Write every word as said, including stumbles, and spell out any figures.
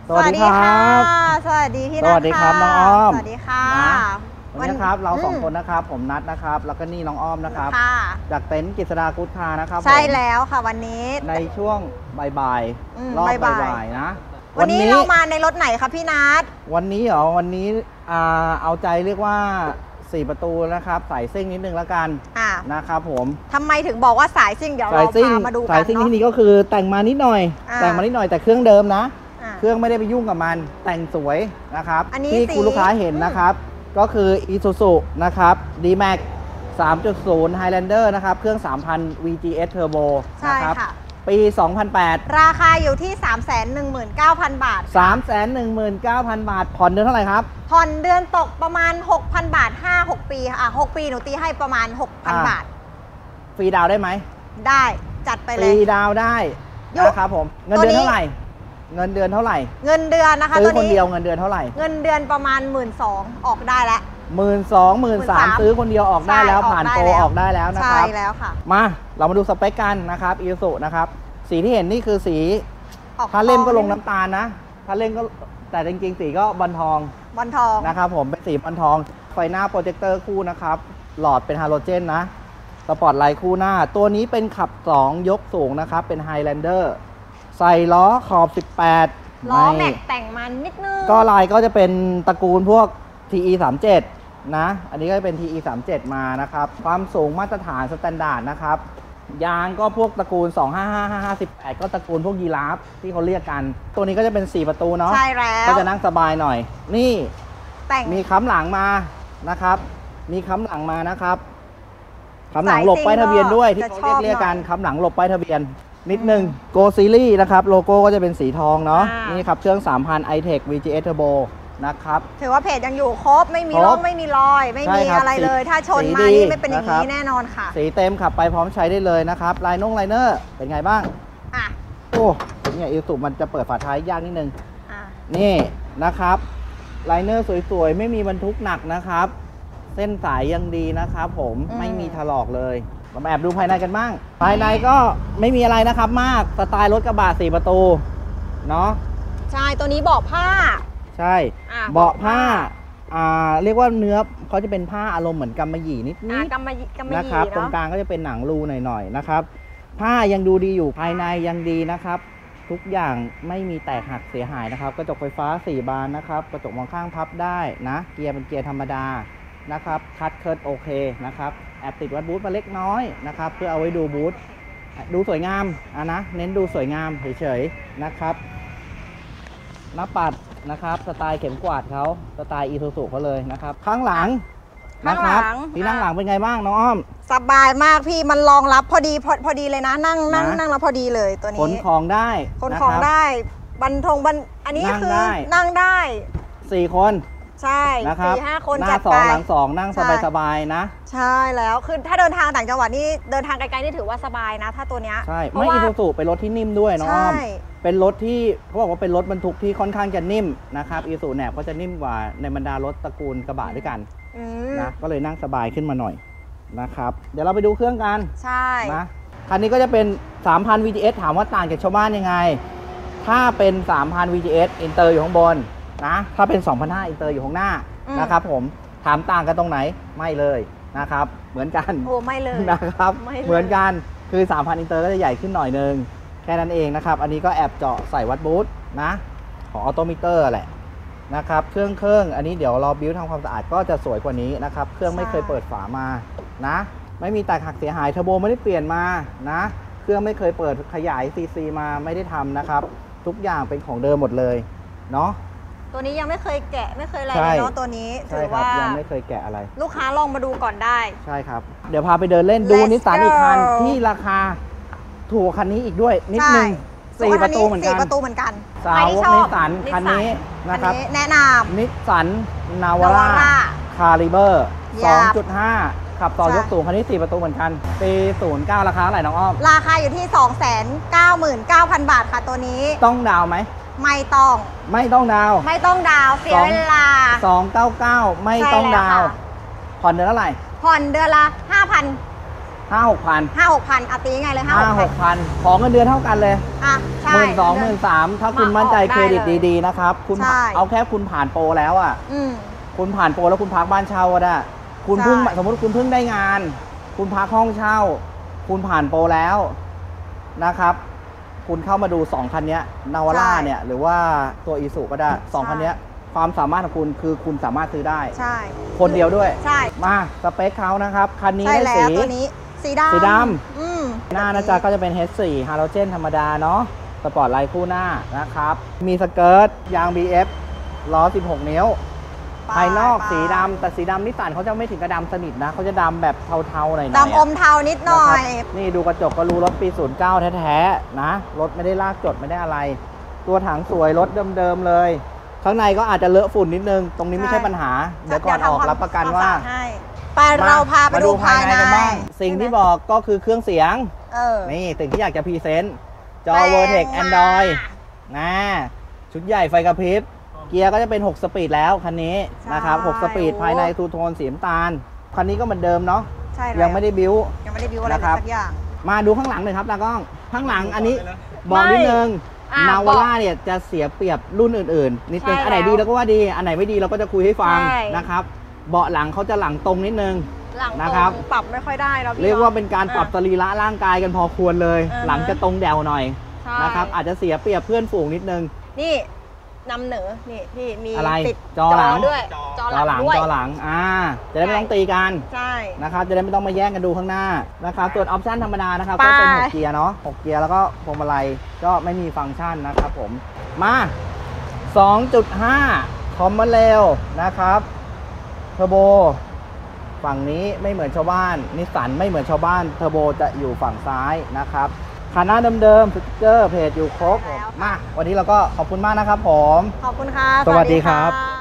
สวัสดีครับสวัสดีพี่นัทสวัสดีครับน้องอ้อมสวัสดีค่ะวันนี้ครับเราสองคนนะครับผมนัทนะครับแล้วก็นี่น้องอ้อมนะครับจากเต็นท์กฤษดากุ๊ดคาร์นะครับใช่แล้วค่ะวันนี้ในช่วงบ่ายๆรอบบ่ายๆนะวันนี้เรามาในรถไหนคะพี่นัทวันนี้เหรอวันนี้เอาใจเรียกว่าสี่ประตูนะครับสายซิ่งนิดนึงแล้วกันนะครับผมทำไมถึงบอกว่าสายซิ่งเดี๋ยวเราพามาดูกันเนาะสายซิ่งที่นี่ก็คือแต่งมานิดหน่อยแต่งมานิดหน่อยแต่เครื่องเดิมนะเครื่องไม่ได้ไปยุ่งกับมันแต่งสวยนะครับที่คุณลูกค้าเห็นนะครับก็คือ Isuzu นะครับ D-Max สามจุดศูนย์ Highlander นะครับเครื่อง สามพัน วี จี เอส Turbo นะครับปี สองพันแปดราคาอยู่ที่ สามแสนหนึ่งหมื่นเก้าพัน บาทสามแสนหนึ่งหมื่นเก้าพัน บาทผ่อนเดือนเท่าไหร่ครับผ่อนเดือนตกประมาณ หกพัน บาท ห้า หก ปีอ่ะหกปีหนูตีให้ประมาณ หกพัน บาทฟรีดาวได้ไหมได้จัดไปเลยฟรีดาวได้นะครับผมเงินเดือนเท่าไหร่เงินเดือนเท่าไหร่เงินเดือนนะคะซื้อคนเดียวเงินเดือนเท่าไหร่เงินเดือนประมาณ หมื่นสองพัน ออกได้แล้วหมื่นสองหมื่นสามซื้อคนเดียวออกได้แล้วผ่านโปรออกได้แล้วนะครับใช่แล้วค่ะมาเรามาดูสเปคกันนะครับอีซูนะครับสีที่เห็นนี่คือสีถ้าเล่มก็ลงน้ำตาลนะถ้าเล่มก็แต่จริงๆสีก็บอลทองบอลทองนะครับผมเป็นสีบอลทองไฟหน้าโปรเจคเตอร์คู่นะครับหลอดเป็นฮาโลเจนนะสปอตไลท์คู่หน้าตัวนี้เป็นขับสองยกสูงนะครับเป็น Highlander ใส่ล้อขอบสิบแปดล้อแม็กแต่งมันนิดนึงก็ลายก็จะเป็นตระกูลพวก ที อี สามสิบเจ็ด นะอันนี้ก็จะเป็น ที อี สามสิบเจ็ด มานะครับความสูงมาตรฐานสแตนดาร์ดนะครับยางก็พวกตระกูลสองห้าห้า ห้าห้า สิบแปดก็ตระกูลพวกยีราฟที่เขาเรียกกันตัวนี้ก็จะเป็นสี่ประตูเนาะใช่แล้วก็จะนั่งสบายหน่อยนี่มีค้ำหลังมานะครับมีค้ำหลังมานะครับค้ำหลังหลบป้ายทะเบียนด้วยที่เขาเรียกเรียกกันค้ำหลังหลบป้ายทะเบียนนิดนึงโกซีรีส์นะครับโลโก้ก็จะเป็นสีทองเนาะนี่ครับเครื่อง สามพัน iTech วี จี เอส Turbo นะครับถือว่าเพจยังอยู่ครบไม่มีร่องไม่มีรอยไม่มีอะไรเลยถ้าชนมานี่ไม่เป็นอย่างนี้แน่นอนค่ะสีเต็มขับไปพร้อมใช้ได้เลยนะครับไลน์นงไลเนอร์เป็นไงบ้างอ่ะโอ้เนี่ยอิสุมันจะเปิดฝาท้ายยากนิดนึงอ่ะนี่นะครับไลเนอร์สวยๆไม่มีบรรทุกหนักนะครับเส้นสายยังดีนะครับผมไม่มีถลอกเลยมาแอบดูภายในกันบ้างภายในก็ไม่มีอะไรนะครับมากสไตล์รถกระบะสี่ประตูเนาะใช่ตัวนี้เบาะผ้าใช่เบาะผ้าอ่าเรียกว่าเนื้อเขาจะเป็นผ้าอารมณ์เหมือนกำมะหยี่นิดนิดนะครับตรงกลางก็จะเป็นหนังรูหน่อยๆนะครับผ้ายังดูดีอยู่ภายในยังดีนะครับทุกอย่างไม่มีแตกหักเสียหายนะครับกระจกไฟฟ้าสี่บานนะครับกระจกมองข้างพับได้นะเกียร์เป็นเกียร์ธรรมดานะครับคัดเคิร์ดโอเคนะครับแอบติดวัดบูทมาเล็กน้อยนะครับเพื่อเอาไว้ดูบูทดูสวยงามอ่ะนะเน้นดูสวยงามเฉยๆนะครับหน้าปัดนะครับสไตล์เข็มกวาดเขาสไตล์อีซูซุเขาเลยนะครับข้างหลังนะครับที่นั่งหลังเป็นไงบ้างน้องอ้อมสบายมากพี่มันรองรับพอดีพอพอดีเลยนะนั่งนั่งนั่งแล้วพอดีเลยตัวนี้ขนของได้ขนของได้บรรทงบรรอันนี้คือนั่งได้สี่คนใช่สี่ห้าคนจัดไปหน้าสองหลังสองนั่งสบายๆนะใช่แล้วคือถ้าเดินทางต่างจังหวัดนี่เดินทางไกลๆนี่ถือว่าสบายนะถ้าตัวเนี้ยใช่ไม่อีซูซุเป็นรถที่นิ่มด้วยน้องอ้อมเป็นรถที่เขาบอกว่าเป็นรถบรรทุกที่ค่อนข้างจะนิ่มนะครับอีซูซุเนี่ยก็จะนิ่มกว่าในบรรดารถตระกูลกระบะด้วยกันนะก็เลยนั่งสบายขึ้นมาหน่อยนะครับเดี๋ยวเราไปดูเครื่องกันใช่นะคันนี้ก็จะเป็น สามพัน วี จี เอส ถามว่าต่างจากชาวบ้านยังไงถ้าเป็น สามพัน วี จี เอส อินเตอร์อยู่ข้างบนนะถ้าเป็น สองพันห้าร้อย อินเตอร์อยู่ข้างหน้านะครับผมถามต่างกันตรงไหนไม่เลยนะครับเหมือนกันโอ้ไม่เลยนะครับเหมือนกันคือ สามพัน อินเตอร์ก็จะใหญ่ขึ้นหน่อยนึงแค่นั้นเองนะครับอันนี้ก็แอบเจาะใส่วัดบูทนะของออโตมิเตอร์แหละนะครับเครื่องเครื่องอันนี้เดี๋ยวเราบิ้วทำความสะอาดก็จะสวยกว่านี้นะครับเครื่องไม่เคยเปิดฝามานะไม่มีแตกหักเสียหายเทอร์โบไม่ได้เปลี่ยนมานะเครื่องไม่เคยเปิดขยายซีซีมาไม่ได้ทำนะครับทุกอย่างเป็นของเดิมหมดเลยเนาะตัวนี้ยังไม่เคยแกะไม่เคยอะไรเลยเนาะตัวนี้ถือว่ายังไม่เคยแกะอะไรลูกค้าลองมาดูก่อนได้ใช่ครับเดี๋ยวพาไปเดินเล่นดูนิสสันอีกคันที่ราคาถูกคันนี้อีกด้วยนิดนึงสี่ประตูเหมือนกันสี่ประตูเหมือนกันสาวกนิสสันคันนี้นะครับแนะนำนิสสันนาวาร่าคาลิเบอร์ สองจุดห้า ขับต่อยกสูงคันนี้สี่ประตูเหมือนกันปีศูนย์เก้าราคาเท่าไหร่น้องอ้อมราคาอยู่ที่ สองแสนเก้าหมื่นเก้าพัน บาทค่ะตัวนี้ต้องดาวไหมไม่ต้องไม่ต้องดาวไม่ต้องดาวเสียเวลาสองร้อยเก้าสิบเก้าไม่ต้องดาวผ่อนเดือนเท่าไหร่ผ่อนเดือนละ ห้าพันหห้าหกพันห้าหกพันอาตีไงเลยห้าห้าหหกกพันพันของเงินเดือนเท่ากันเลยอ่ะใช่หมื่นสองหมื่นสามถ้าคุณมั่นใจเครดิตดีๆนะครับคุณใช่เอาแค่คุณผ่านโปรแล้วอ่ะอืมคุณผ่านโปรแล้วคุณพักบ้านเช่าก็ได้คุณใช่เพิ่งสมมติคุณเพิ่งได้งาน คุณพักห้องเช่า คุณผ่านโปรแล้วนะครับ คุณเข้ามาดูสองคันนี้นาวาร่าเนี่ยหรือว่าตัวอีสุก็ได้สองคันนี้ความสามารถของคุณคือคุณสามารถซื้อได้ใช่คนเดียวด้วยใช่มาสเปคเขานะครับ คันนี้ใช่ได้แล้วสีตัวนี้สีดำสีดอืมหน้านะจ๊ะก็จะเป็น เอช โฟร์ ฮาโลเจนธรรมดาเนาะสปอร์ตไลท์คู่หน้านะครับ มีสเกิร์ตยาง บี เอฟ ล้อ สิบหก นิ้ว ภายนอกสีดำแต่สีดำนิสสันเขาจะไม่ถึงกระดำสนิทนะเขาจะดำแบบเทาๆหน่อยๆดำอมเทานิดหน่อยนะครับนี่ดูกระจกก็รู้รถปี ศูนย์เก้า แท้ๆนะรถไม่ได้ลากจดไม่ได้อะไร ตัวถังสวยรถเดิมๆเลย ข้างในก็อาจจะเลอะฝุ่นนิดนึง ตรงนี้ไม่ใช่ปัญหา เดี๋ยวก่อนออกรับประกันว่าไปเราพาไปดูภายในกันบ้างสิ่งที่บอกก็คือเครื่องเสียงเออนี่สิ่งที่อยากจะพรีเซนต์จอแปลง Vertex มา Android นะชุดใหญ่ไฟกระพริบ เกียร์ก็จะเป็น หก สปีดแล้วคันนี้นะครับ หก สปีดภายในทูโทนสีน้ำตาล คันนี้ก็เหมือนเดิมเนาะใช่ยังไม่ได้บิ้วยังไม่ได้บิวอะไรนะครับสักอย่างมาดูข้างหลังหน่อยครับตากล้อง ข้างหลังอันนี้บอกนิดนึงอ่ะนาวาบอกร่าเนี่ยจะเสียเปรียบรุ่นอื่นๆ นิดนึงใช่อันไหนแล้วดีเราก็ว่าดี อันไหนไม่ดีเราก็จะคุยให้ฟังใช่นะครับ เบาะหลังเขาจะหลังตรงนิดนึงหลังตนะครับรงปรับไม่ค่อยได้แล้วพี่เรียกว่าเป็นการปรับสอ่ะรีระร่างกายกันพอควรเลยอ่าฮะหลังจะตรงแดวหน่อยใช่นะครับ อาจจะเสียเปรียบเพื่อนฝูงนิดนึงนี่นำเหนือนี่พี่มีอะไรติดจอหลังด้วยจอจอหหลัลังงด้วยจอหลัง อ่า จะได้ไม่ต้องตีกันใช่นะครับ จะได้ไม่ต้องมาแย่งกันดูข้างหน้านะครับ ส่วนออปชั่นธรรมดานะครับไปก็เป็น หก เกียร์เนาะ หก เกียร์แล้วก็พวงมาลัยก็ไม่มีฟังก์ชันนะครับผม มา สองจุดห้า คอมมอนเร็วนะครับ เทอร์โบ ฝั่งนี้ไม่เหมือนชาวบ้าน นิสสันไม่เหมือนชาวบ้าน เทอร์โบจะอยู่ฝั่งซ้ายนะครับคันหน้าเดิมๆสติ๊กเกอร์เพจอยู่ครบแล้วมา วันนี้เราก็ขอบคุณมากนะครับผมขอบคุณค่ะสวัสดีครับะ